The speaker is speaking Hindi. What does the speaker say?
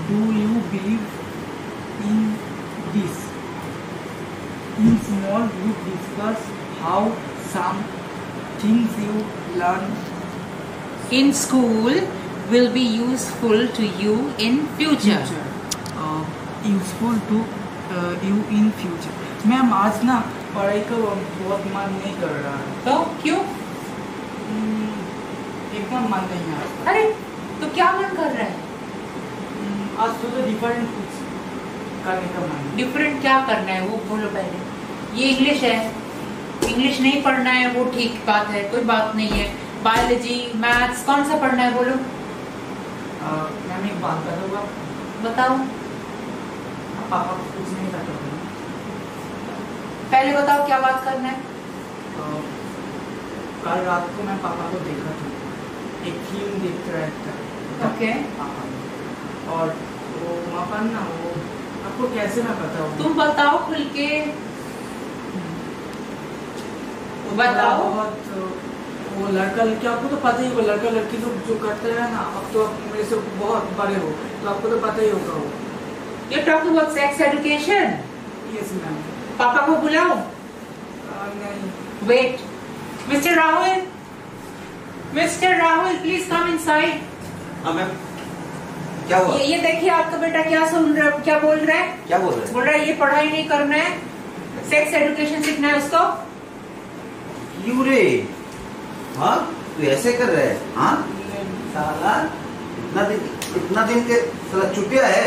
Do you believe in this? In small group discuss how some things you learn in school will be useful to you in future. Useful to you in future. Ma'am आज ना पढ़ाई का बहुत मन नहीं कर रहा है। तो क्यों? एकदम मन नहीं आ रहा। अरे तो क्या मन कर रहा है? आज तो डिफरेंट कुछ करने का मन। डिफरेंट क्या करना है वो बोलो पहले। ये इंग्लिश है, इंग्लिश नहीं पढ़ना है वो ठीक बात है, कोई बात नहीं है। बायोलॉजी मैथ्स कौन सा पढ़ना है बोलो। मैम एक बात करूँगा। बताओ। पापा को कुछ नहीं करता। पहले बताओ क्या बात करना है। कल रात को मैं पापा को देखा था, एक फिल्म देख रहा था। ओके। और वो वहाँ पर ना वो आपको कैसे मैं बताऊँ? तुम बताओ खुल के बताओ। बहुत वो लड़का लड़की आपको तो पता ही, वो लड़का लड़की लोग जो करते हैं ना, अब तो मेरे से बहुत बड़े हो तो आपको तो पता ही होगा। वो You're talking about sex education? Yes ma'am. पापा को बुलाओ। नहीं। Wait, Mr. Rahul, Mr. Rahul, please come inside. हाँ मैम, क्या हुआ? ये देखिए आपका बेटा क्या सुन रहा है, क्या बोल रहा है? क्या बोल रहा है? बोल रहा है ये पढ़ाई नहीं करना है, सेक्स एजुकेशन सीखना है उसको। क्यों रे? हाँ तू ऐसे कर रहा है? हाँ साला इतना दिन के साला छुट्टियां है।